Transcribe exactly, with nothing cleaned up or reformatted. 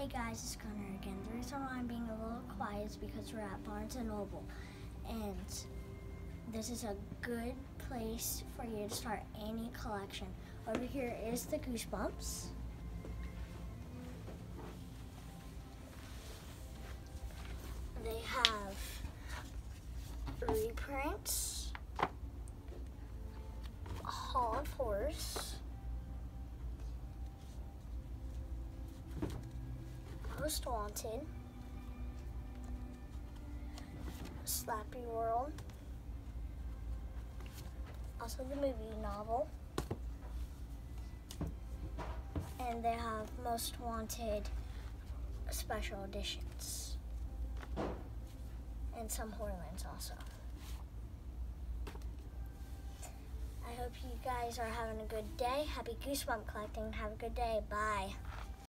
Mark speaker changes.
Speaker 1: Hey guys, it's Connor again. The reason why I'm being a little quiet is because we're at Barnes and Noble, and this is a good place for you to start any collection. Over here is the Goosebumps. They have reprints, Hall of Horrors, Most Wanted, Slappy World, also the movie novel, and they have Most Wanted special editions, and some Horrorlands also. I hope you guys are having a good day. Happy Goosebump collecting. Have a good day. Bye.